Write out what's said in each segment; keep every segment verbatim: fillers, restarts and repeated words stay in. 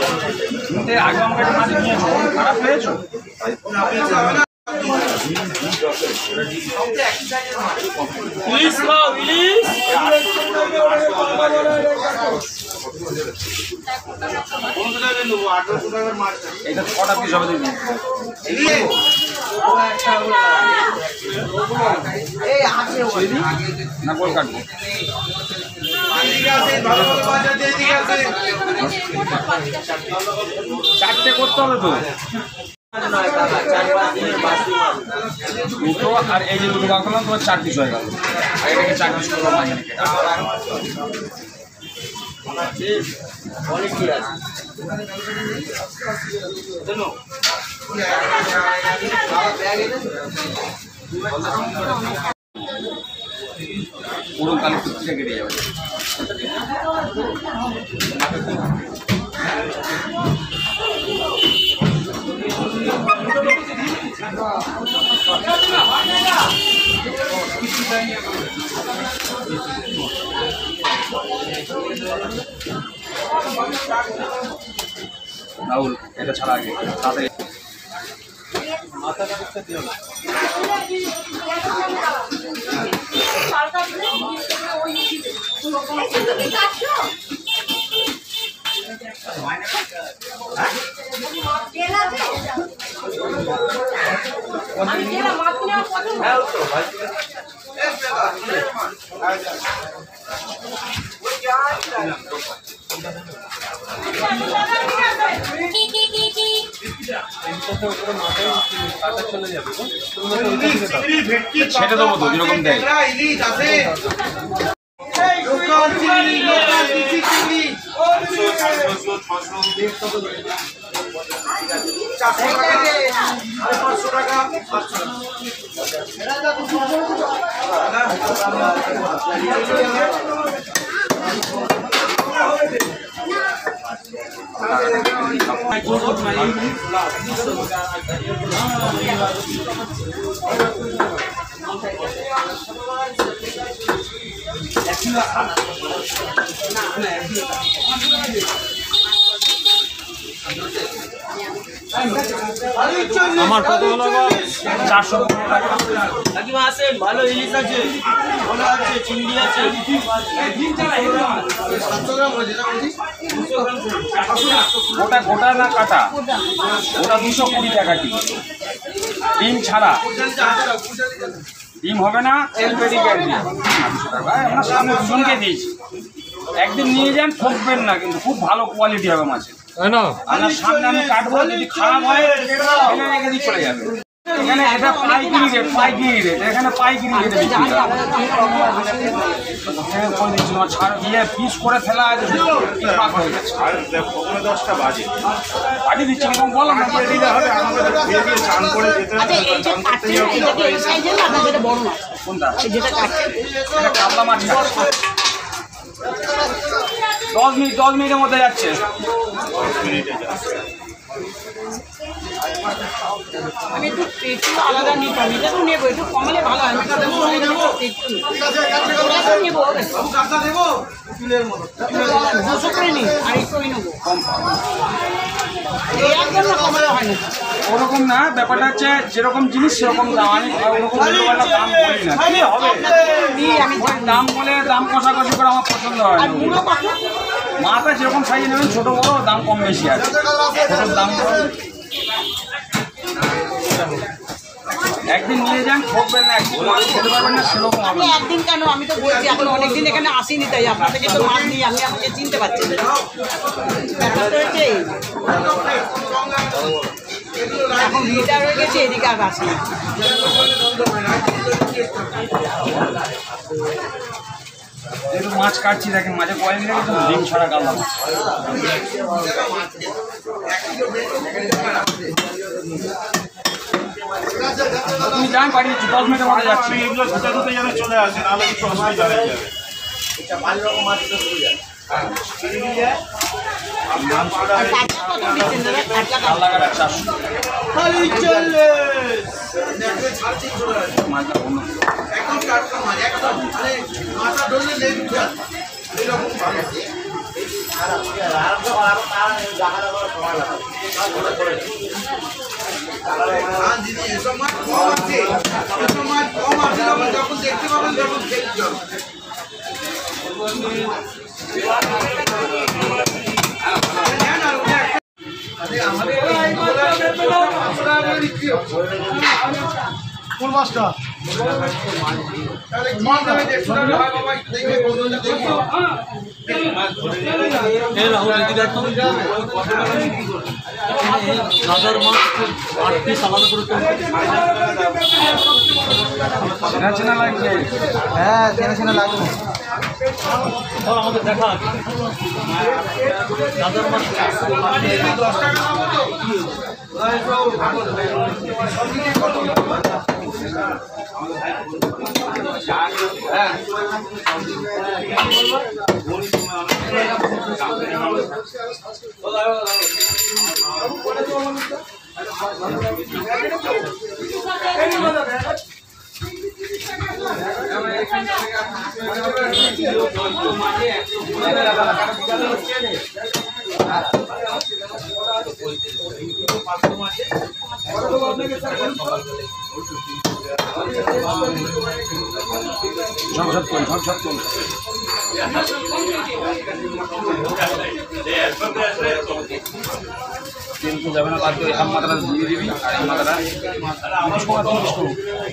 আগে আমাকে মাছ নিয়েছো খারাপ পেয়েছো ইলিশ খাও ইলিশ এটা কটা পিস হবে দেখুন না বল কাটবো চারটে করতে হবে তো দুটো আর এই যে দুটো বার করলাম তোমার চার পিস হয়ে গেল আর এটাকে চার পিস করলাম পুরো কালে কুচিটা কেটে যাবে রাহুল এটা ছাড়া আগে তাড়াতাড়ি মাথাটা দিতে দিও না ছেড়ে দেবো তো যেরকম দেয় পাঁচশো টাকা আমার কত হলো চারশো টাকা কাকিমা আছেন ভালো ইলিশ আছে ভালো আছে চিংড়ি আছে গোটা গোটা না কাটা ওটা দুশো কুড়ি টাকা কিলো ডিম ছাড়া ডিম হবে না তেল পেডিকেট দিয়ে দুশো টাকা আমরা সামনে দুজনকে দিয়েছি একদিন নিয়ে যান ঠকবেন না কিন্তু খুব ভালো কোয়ালিটি হবে মাছের তাই না আপনার সামনে আমি কাটবো যদি খারাপ হয় এখানে রেখে দিয়ে চলে যাবে এখানে এটা পাইকারি রেট পাইকারি রেট এখানে পাইকারি রেট করে দিচ্ছি তোমার ছাড় দিয়ে পিস করে ফেলা আছে দশটা বাজে পাঠিয়ে দিচ্ছি এরকম বলো না চান করে কোনটা এটা কাতলা মাছ দশ মিনিট দশ মিনিটের মধ্যে যাচ্ছে আমি একটু একটু আলাদা নিতাম এটা তো নেবো একটু কমালে ভালো হয় নেবো দুশো করে নিই আর একটু নেবো কমালে হয় না ওরকম না ব্যাপারটা হচ্ছে যেরকম জিনিস সেরকম দাম আমি ওরকম দাম বলি না কি হবে আমি দাম বলে দাম কষাকষি করে আমার পছন্দ হয় মাথা যেরকম সাইজে নেবেন ছোটো বড়ো দাম কম বেশি আছে ছোটোর দাম একদিন নিয়ে যান ঠকবেন না একদিন মাছ খেতে পারবেন না সেরকম আমি একদিন কেন আমি তো বলছি এখন অনেকদিন এখানে আসিনি তাই আপনার থেকে তো মাছ নিয়ে আপনি আমাকে চিনতে পারছেন ব্যাপারটা হচ্ছে এখন রিটার হয়ে গেছে এদিকে আর আসি যেহেতু মাছ কাটছি দেখেন মাঝে কোয়ালিটি কিন্তু ডিম ছাড়া কাটলাম তুমি যান পাঠিয়ে দিচ্ছি দশ মিনিটের মধ্যে যাচ্ছি এগুলো ধুতে ধুতে যেন চলে আসে নাহলে কিছু অসুবিধা হয়ে যাবে ভালো রকম মাছ যায় চারশো দিদি এসব মাছ কম আছে, এসব মাছ কম আছে, যখন দেখতে পাবেন তখন দেখতে হবে। কোন মাছটা গাজার মাছ আট পিস আলাদা করে চেনা চেনা লাগছে। হ্যাঁ চেনা চেনা লাগবে আমাদের দেখা আছে গাজার মাছ দশ টাকা পাবো তো ঝকঝক করুন, ঝকঝক করুন। তেল তো যাবে না, লাগবে এক মাত্রা দিয়ে দিবি আর এক মাত্রা তিরিশ টাকা তিরিশ করুন।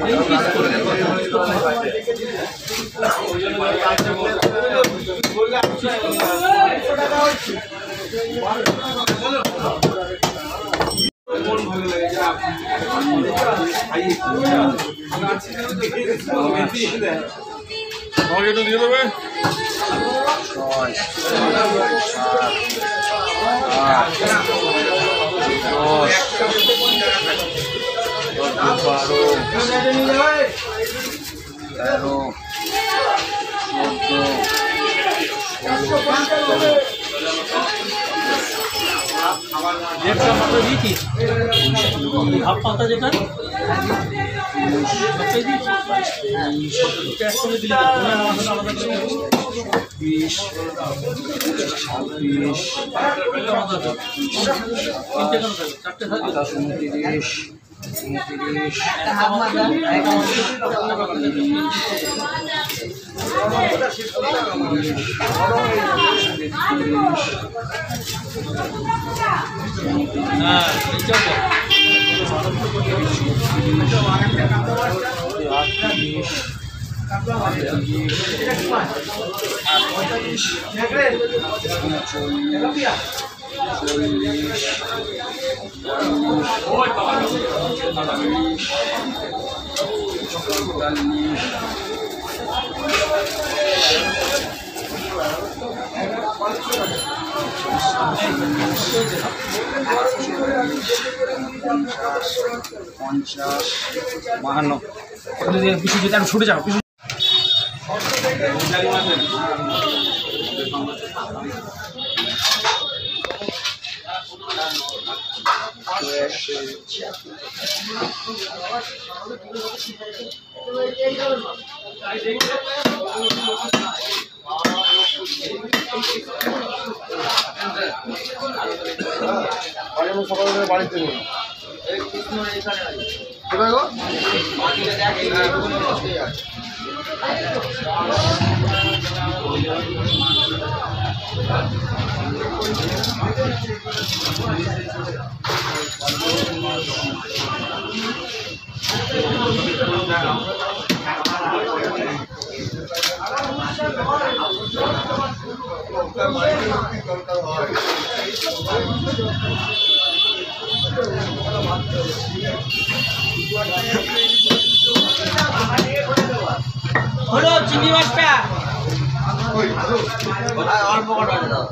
এটা দিয়ে দেবে ছয় সাত আট দশ বারো তেরো চোদ্দো দেড়টা মাত্রা দিয়েছি হাফ পাতা যেটা বিশ ছাব্বিশ আঠাশ উনত্রিশ উনত্রিশ হ্যাঁ পঞ্চাশ বাহান্ন পিছু যেতে আমি ছুটে যাবো পিছু সকালে বাড়িতে নেই কোথায় গো হলো চিংড়ি মাছটা অল্প কটা দাও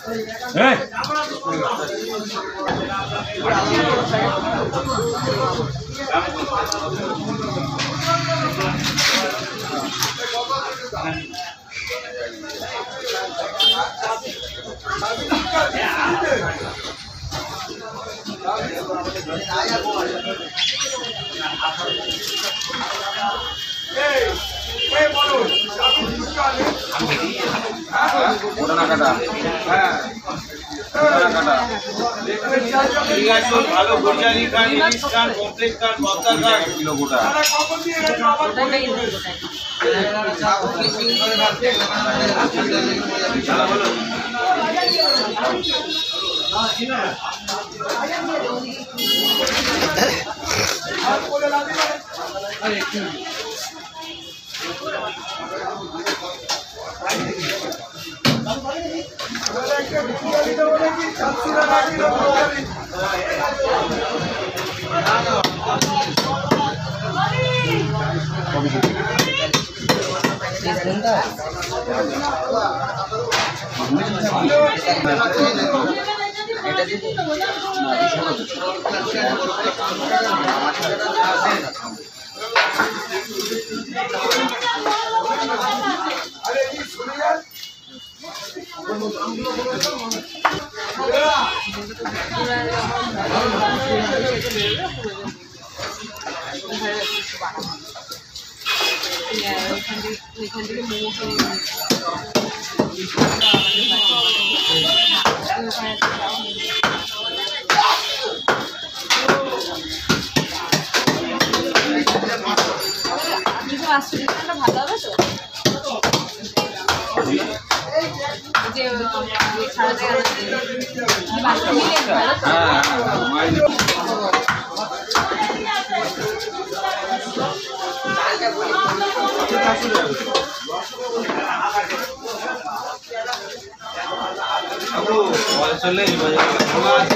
এই ওটা না কাটা হ্যাঁ ওটা না কাটা ঠিক আছে ভালো গোটালি খান ইলিশ খান কমপ্লেক্স খান বস্তা খান কিলো গোটা ভালো হবে তো যে ছাড়া যায় বাসা মিলে ভালো তো চলে